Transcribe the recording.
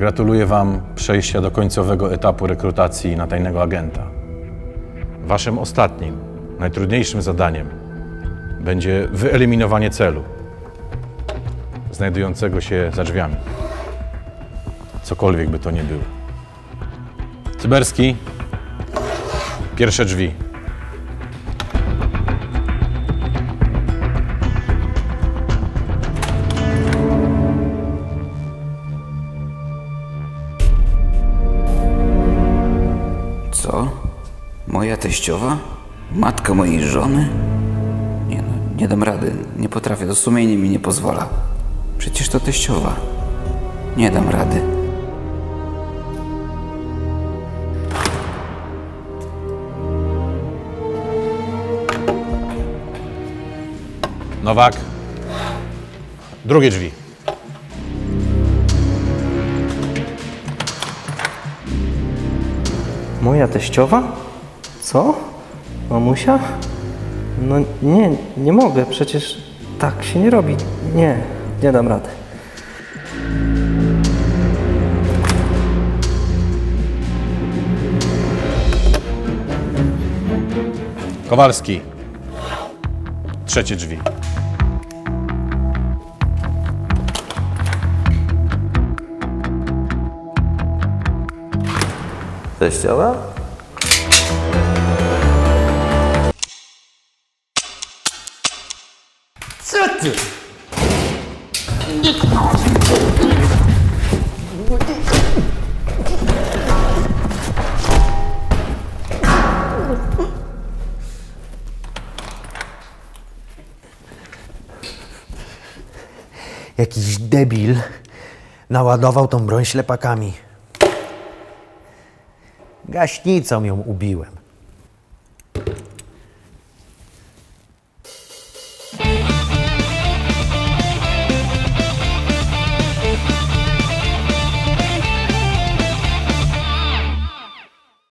Gratuluję Wam przejścia do końcowego etapu rekrutacji na tajnego agenta. Waszym ostatnim, najtrudniejszym zadaniem będzie wyeliminowanie celu znajdującego się za drzwiami. Cokolwiek by to nie było. Cyberski, pierwsze drzwi. Co? Moja teściowa? Matka mojej żony? Nie no, nie dam rady. Nie potrafię, to sumienie mi nie pozwala. Przecież to teściowa. Nie dam rady. Nowak, drugie drzwi. Moja teściowa? Co? Mamusia? No nie mogę, przecież tak się nie robi. Nie dam rady. Kowalski, trzecie drzwi. Teściowa? Co ty? Jakiś debil naładował tą broń ślepakami. Gaśnicą ją ubiłem.